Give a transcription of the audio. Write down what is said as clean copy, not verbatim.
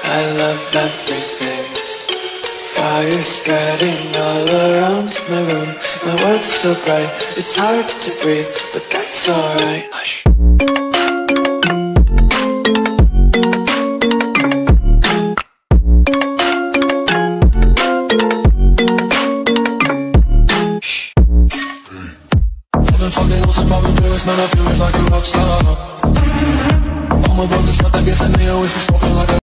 I love everything. Fire spreading all around my room. My world's so bright, it's hard to breathe, but that's alright. Hush. I've been fucking on some poppin' pills, man, I feel it's like a rock star. All my brothers got that gas and they always be smoking like a